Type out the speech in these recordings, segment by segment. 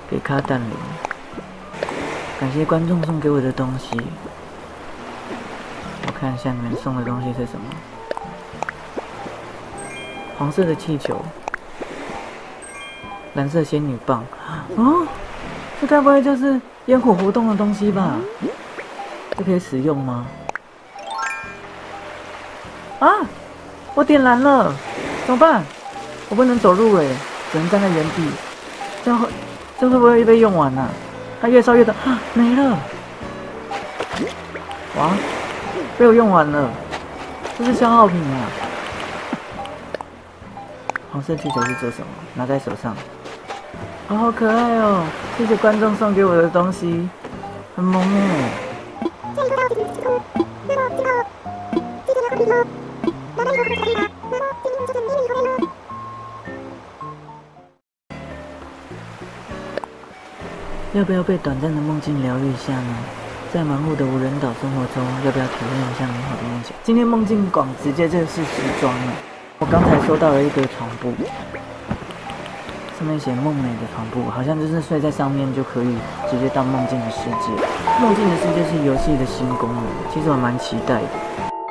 给卡蛋灵，感谢观众送给我的东西。我看一下你们送的东西是什么？黄色的气球，蓝色仙女棒。哦，这该不会就是烟火活动的东西吧？这可以使用吗？啊！我点燃了，怎么办？我不能走路哎，只能站在原地。这会不会被用完啊？它越烧越大，啊，没了！哇，被我用完了，这是消耗品啊！黄色气球是做什么？拿在手上，哦，好可爱哦！谢谢观众送给我的东西，很萌哎。要不要被短暂的梦境疗愈一下呢？在忙碌的无人岛生活中，要不要体验一下美好的梦想？今天梦境广直接就是时装了。我刚才收到了一个床铺，上面写梦美的床铺，好像就是睡在上面就可以直接到梦境的世界。梦境的世界是游戏的新功能，其实我蛮期待的。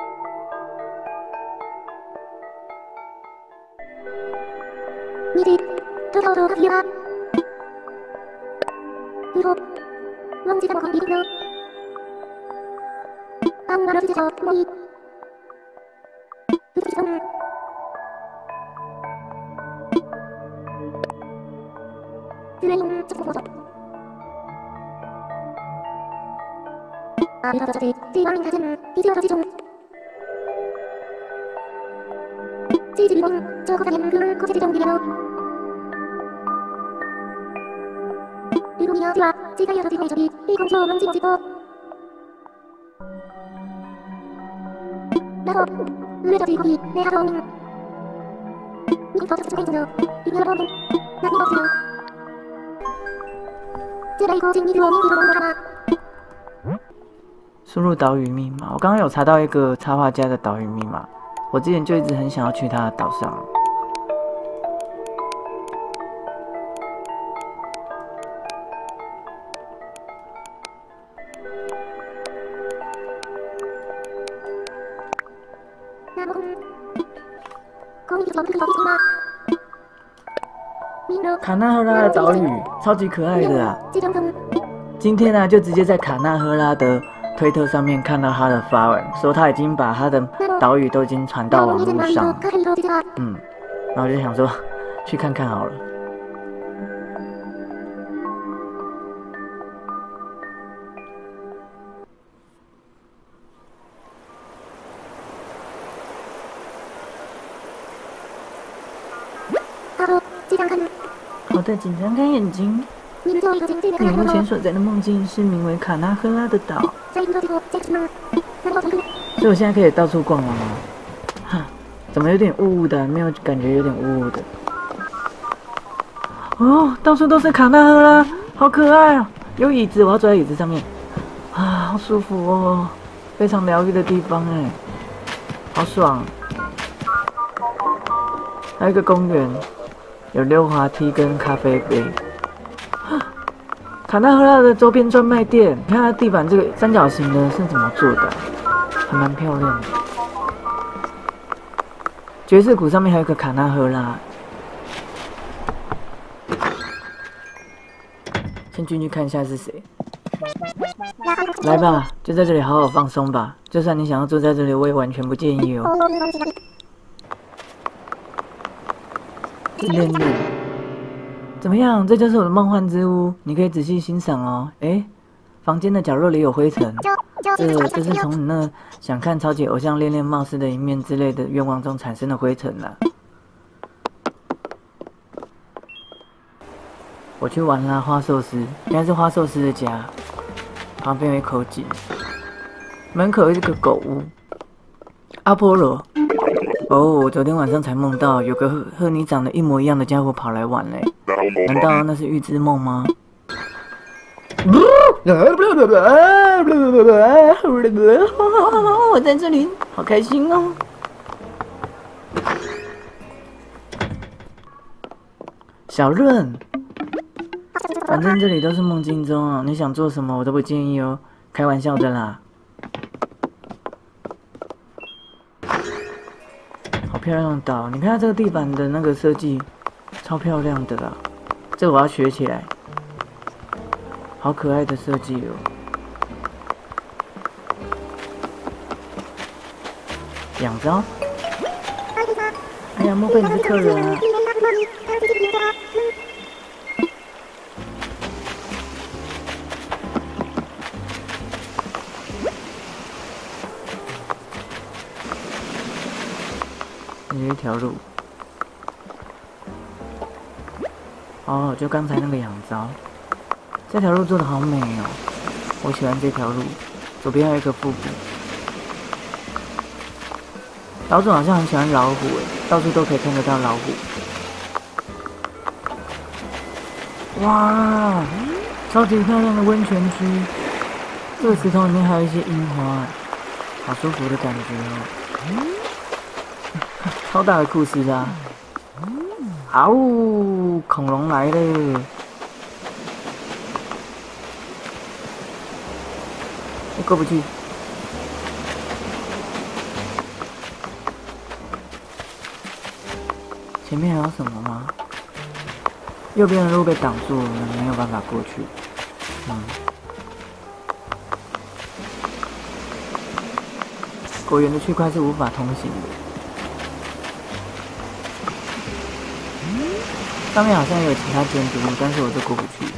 输入岛屿密码，我刚刚有查到一个插画家的岛屿密码，我之前就一直很想要去他的岛上。卡纳赫拉的岛屿超级可爱的啊！今天呢，就直接在卡纳赫拉的推特上面看到他的发文，说他已经把他的岛屿都已经传到网络上。然后我就想说，去看看好了。好的，紧张开眼睛。你目前所在的梦境是名为卡纳赫拉的岛，所以我现在可以到处逛了吗？哈，怎么有点雾雾的？没有感觉有点雾雾的。哦，到处都是卡纳赫拉，好可爱啊！有椅子，我要坐在椅子上面。啊，好舒服哦，非常疗愈的地方哎，好爽。还有一个公园，有溜滑梯跟咖啡杯。卡纳赫拉的周边专卖店，你看它地板这个三角形的是怎么做的？还蛮漂亮的。爵士鼓上面还有个卡纳赫拉，先进去看一下是谁。来吧，就在这里好好放松吧。就算你想要坐在这里，我也完全不建议哦。练练。怎么样？这就是我的梦幻之屋，你可以仔细欣赏哦。哎，房间的角落里有灰尘，这是从你那想看超级偶像恋恋貌似的一面之类的愿望中产生的灰尘啦。我去玩啦，花寿司，应该是花寿司的家，旁边有一口井，门口有一个狗屋。阿波罗，哦，昨天晚上才梦到有个和你长得一模一样的家伙跑来玩嘞。难道那是预知梦吗？我在这里，好开心哦！小润， 反正这里都是梦境中啊，你想做什么我都不建议哦，开玩笑的啦。好漂亮的岛，你看它这个地板的那个设计，超漂亮的啦。这我要学起来，好可爱的设计哦。养着哦。哎呀，莫非你是客人啊？有一条路。哦，就刚才那个养招，这条路做的好美哦，我喜欢这条路。左边还有一个腹部。岛主好像很喜欢老虎诶，到处都可以看得到老虎。哇，超级漂亮的温泉区，这个石头里面还有一些樱花，好舒服的感觉哦。超大的库斯啊！啊呜，恐龙来了！我过不去。前面还有什么吗？右边的路被挡住了，没有办法过去。果园的区块是无法通行的。上面好像有其他建筑物，但是我都过不去。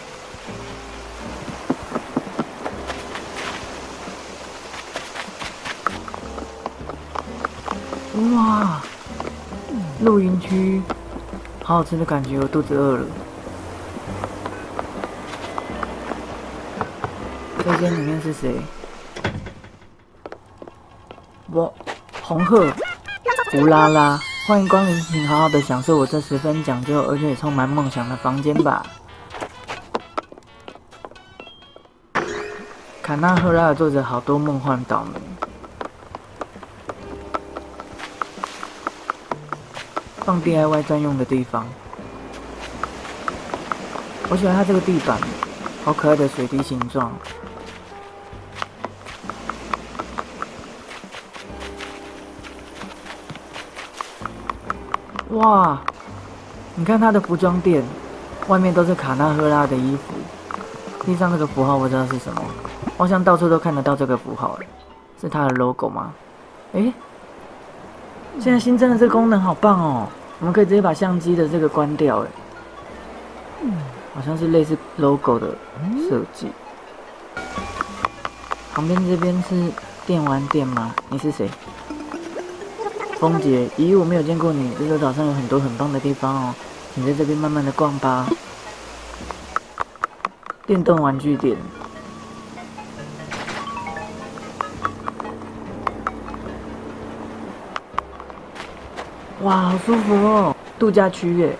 哇！露营区，好好吃的感觉，我肚子饿了。这间里面是谁？我，红鹤，乌拉拉，欢迎光临，请好好的享受我这十分讲究而且充满梦想的房间吧。卡纳赫拉做着好多梦幻岛民。放 DIY 专用的地方，我喜欢它这个地板，好可爱的水滴形状。哇，你看它的服装店，外面都是卡纳赫拉的衣服，地上这个符号我不知道是什么，好像到处都看得到这个符号，是它的 logo 吗？诶，现在新增的这个功能好棒哦！我们可以直接把相机的这个关掉，好像是类似 logo 的设计。旁边这边是电玩店吗？你是谁？风姐，咦，我没有见过你。这个岛上有很多很棒的地方哦，请在这边慢慢的逛吧。电动玩具店。哇，好舒服哦！度假区耶，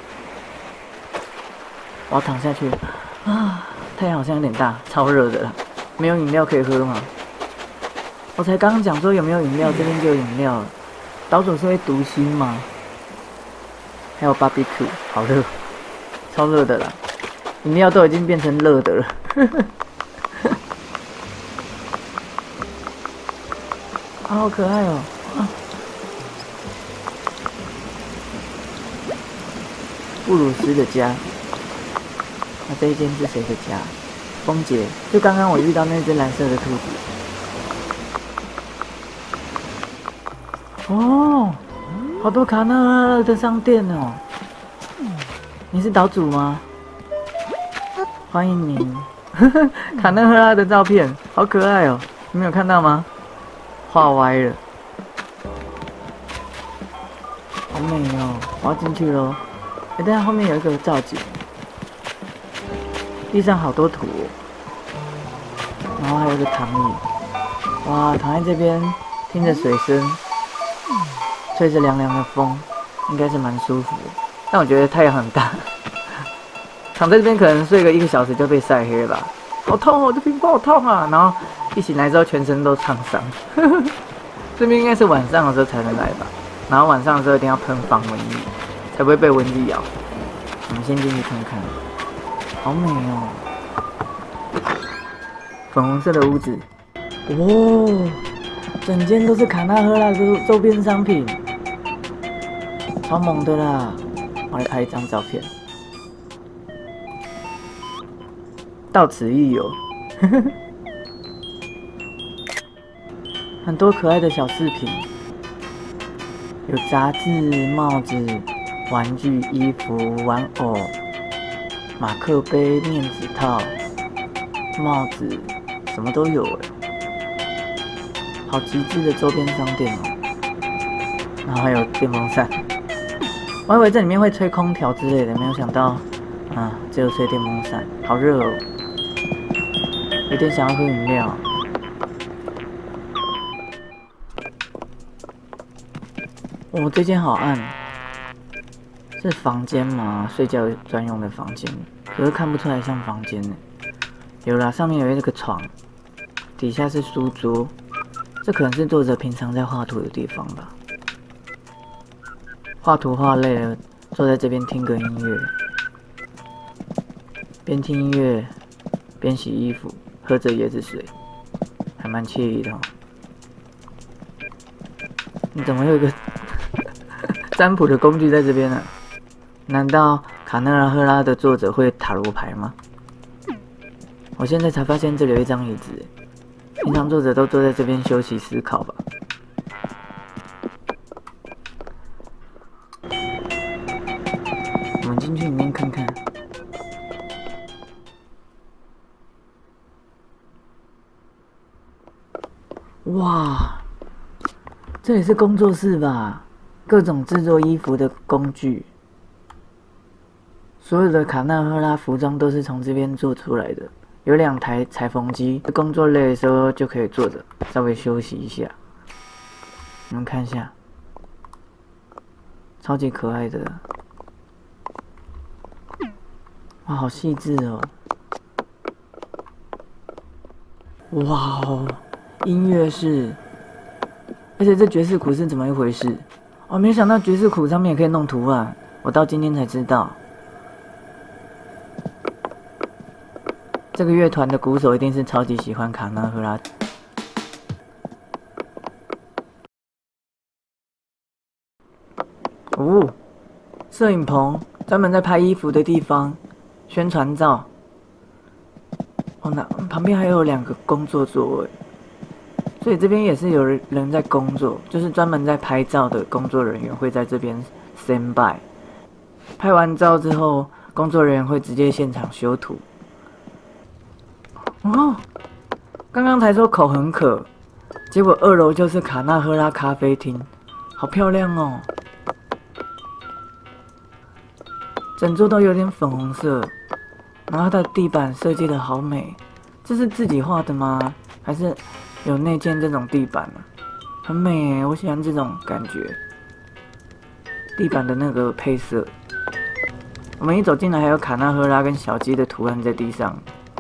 我要躺下去啊！太阳好像有点大，超热的了。没有饮料可以喝吗？我才刚刚讲说有没有饮料，这边就有饮料了。岛主是会读心吗？还有 barbecue， 好热，超热的啦！饮料都已经变成热的了。好可爱哦！布鲁斯的家，那这一间是谁的家？风姐，就刚刚我遇到那只蓝色的兔子。哦，好多卡纳赫拉的商店哦。你是岛主吗？欢迎你。卡纳赫拉的照片，好可爱哦！你没有看到吗？画歪了，好美哦！我要进去喽。等下后面有一个造景，地上好多土哦，然后还有一个躺椅，哇，躺在这边听着水声，吹着凉凉的风，应该是蛮舒服的。但我觉得太阳很大，躺在这边可能睡个1个小时就被晒黑了吧，好痛哦，这皮肤好痛啊！然后一醒来之后全身都烫伤，这边应该是晚上的时候才能来吧，然后晚上的时候一定要喷防蚊液。才不会被蚊子咬。我们先进去看看。 好美哦！粉红色的屋子，哦，整间都是卡纳赫拉的周边商品，超猛的啦！我来拍一张照片，到此一游，很多可爱的小饰品，有杂志、帽子、玩具、衣服、玩偶、马克杯、面子套、帽子，什么都有哎，好极致的周边商店哦。然后还有电风扇，我以为这里面会吹空调之类的，没有想到，只有吹电风扇，好热哦，有点想要喝饮料。哦，这间好暗，是房间吗？睡觉专用的房间，可是看不出来像房间呢。有啦，上面有一个床，底下是书桌，这可能是作者平常在画图的地方吧。画图画累了，坐在这边听个音乐，边听音乐边洗衣服，喝着椰子水，还蛮惬意的哦。你怎么有一个占卜的工具在这边呢？难道卡纳赫拉的作者会塔罗牌吗？我现在才发现这里有一张椅子，平常作者都坐在这边休息思考吧。我们进去里面看看。哇，这里是工作室吧？各种制作衣服的工具，所有的卡纳赫拉服装都是从这边做出来的。有2台裁缝机，工作累的时候就可以坐着稍微休息一下。你们看一下，超级可爱的，哇，好细致哦！哇哦，音乐室，而且这爵士鼓是怎么一回事？我没想到爵士鼓上面也可以弄图案，我到今天才知道。这个乐团的鼓手一定是超级喜欢卡纳赫拉。哦，摄影棚，专门在拍衣服的地方，宣传照。哦，那旁边还有2个工作座位，所以这边也是有人在工作，就是专门在拍照的工作人员会在这边 stand by。拍完照之后，工作人员会直接现场修图。哦，刚刚才说口很渴，结果2楼就是卡纳赫拉咖啡厅，好漂亮哦！整座都有点粉红色，然后它的地板设计的好美，这是自己画的吗？还是有内建这种地板啊？很美耶，我喜欢这种感觉。地板的那个配色，我们一走进来还有卡纳赫拉跟小鸡的图案在地上。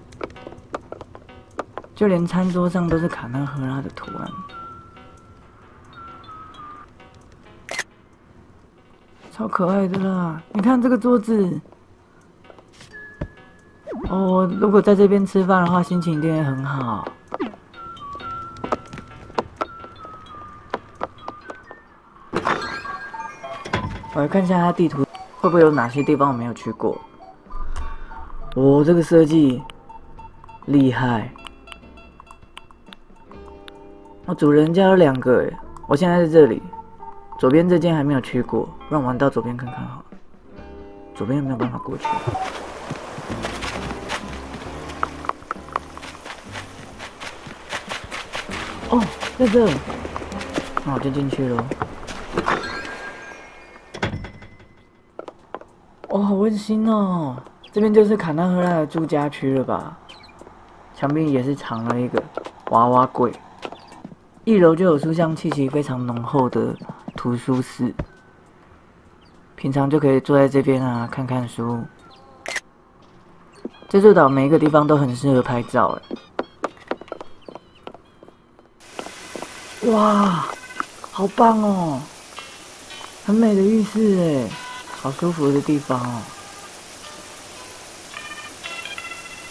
就连餐桌上都是卡纳赫拉的图案，超可爱的啦！你看这个桌子，哦，如果在这边吃饭的话，心情一定会很好。我来看一下它地图，会不会有哪些地方我没有去过？哦，这个设计厉害！哦，主人家有2个诶，我现在在这里，左边这间还没有去过，让我们到左边看看好了。左边有没有办法过去？哦，在这，那我就进去咯。哇，好温馨哦！这边就是卡纳赫拉的住家区了吧？墙壁也是藏了一个娃娃柜。1楼就有书香气息非常浓厚的图书室，平常就可以坐在这边啊，看看书。这座岛每一个地方都很适合拍照，哇，好棒哦！很美的浴室哎，好舒服的地方哦。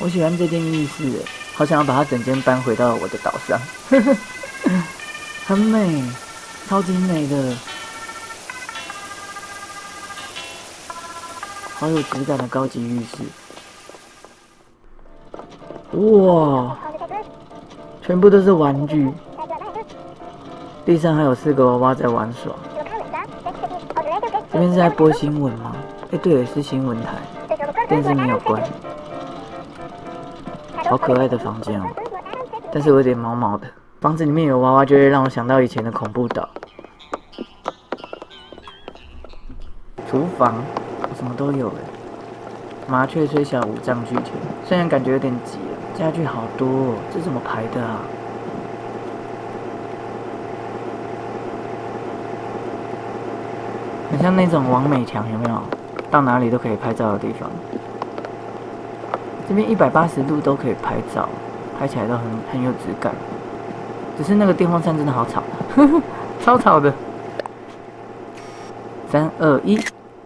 我喜欢这间浴室，好想要把它整间搬回到我的岛上，很美，超级美的，好有质感的高级浴室。哇，全部都是玩具，地上还有4个娃娃在玩耍。这边是在播新闻吗？对，也是新闻台，电视没有关。好可爱的房间哦，但是有点毛毛的。房子里面有娃娃，就会让我想到以前的恐怖岛。厨房什么都有哎，麻雀虽小，五脏俱全。虽然感觉有点挤了，家具好多哦，这怎么排的啊？很像那种网美墙，有没有？到哪里都可以拍照的地方。这边180度都可以拍照，拍起来都很有质感。只是那个电风扇真的好吵，超吵的。3、2、1，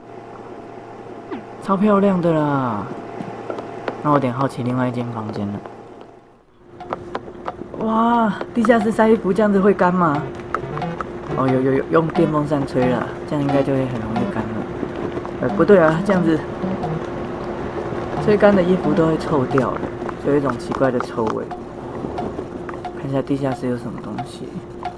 超漂亮的啦！让我有点好奇另外一间房间了。哇，地下室晒衣服这样子会干吗？哦，有，用电风扇吹了，这样应该就会很容易干了。不对啊，这样子吹干的衣服都会臭掉了，就有一种奇怪的臭味。看一下地下室有什么东西。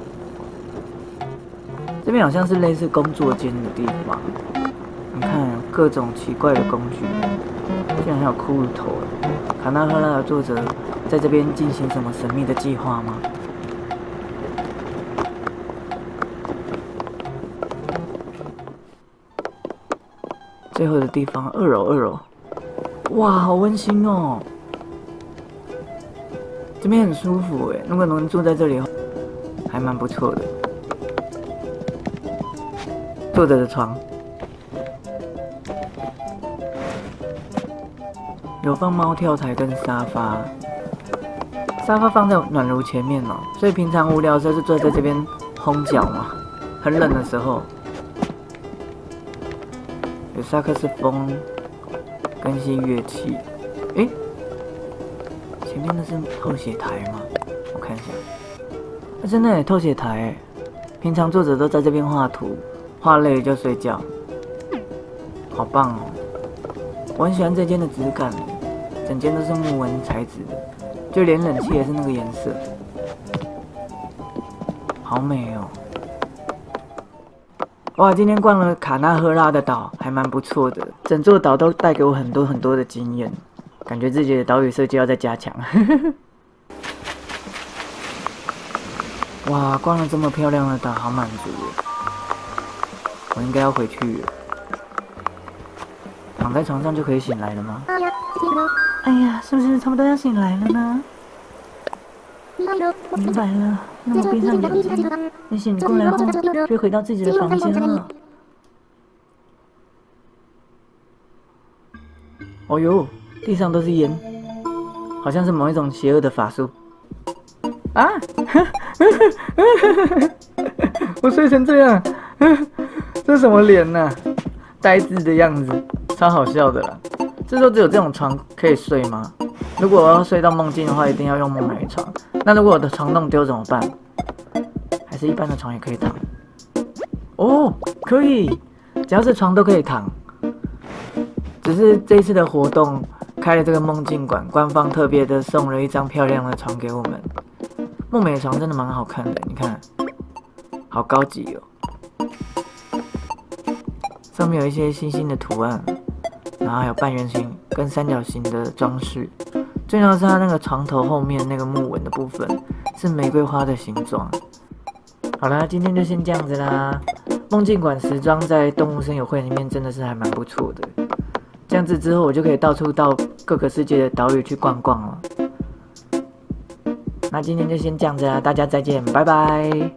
这边好像是类似工作间的地方，你看各种奇怪的工具，竟然还有骷髅头。卡纳赫拉的作者在这边进行什么神秘的计划吗？最后的地方，2楼，哇，好温馨哦！这边很舒服哎，如果能住在这里，还蛮不错的。作者的床，有放猫跳台跟沙发，沙发放在暖炉前面哦，所以平常无聊的时候就坐在这边烘脚嘛，很冷的时候。有萨克斯风跟一些乐器，前面那是透写台吗？我看一下，真的耶，透写台耶。平常作者都在这边画图，画累了就睡觉，好棒哦！我很喜欢这间的质感，整间都是木纹材质的，就连冷气也是那个颜色，好美哦！哇，今天逛了卡纳赫拉的岛，还蛮不错的。整座岛都带给我很多的经验，感觉自己的岛屿设计要再加强。哇，逛了这么漂亮的岛，好满足耶！我应该要回去了。躺在床上就可以醒来了吗？哎呀，是不是差不多要醒来了呢？明白了，那么闭上眼睛，你醒过来后就回到自己的房间了。哦呦，地上都是烟，好像是某一种邪恶的法术。啊！我睡成这样，这是什么脸呐？呆滞的样子，超好笑的啦。这时候只有这种床可以睡吗？如果我要睡到梦境的话，一定要用梦美床。那如果我的床弄丢怎么办？还是一般的床也可以躺？哦，可以，只要是床都可以躺。只是这一次的活动开了这个梦境馆，官方特别的送了一张漂亮的床给我们。梦美的床真的蛮好看的，你看，好高级哦。上面有一些星星的图案，然后还有半圆形跟三角形的装饰。最重要是它那个床头后面那个木纹的部分是玫瑰花的形状。好啦，今天就先这样子啦。梦境馆时装在动物森友会里面真的是还蛮不错的。这样子之后我就可以到处到各个世界的岛屿去逛逛了。那今天就先这样子啦，大家再见，拜拜。